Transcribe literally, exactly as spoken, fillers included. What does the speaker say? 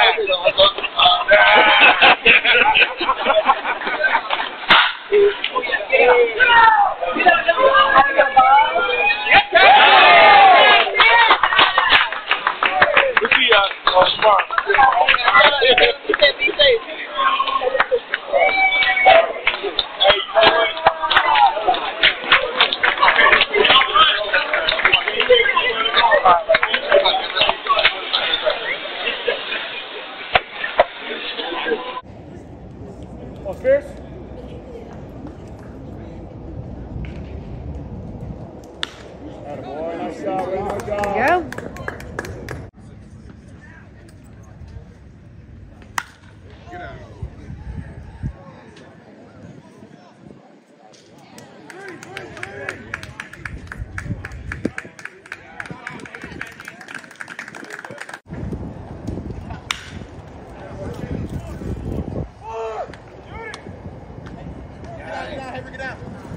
Fierce. Attaboy, nice shot, really good job. There you go. Get out. Get out, get out, get out.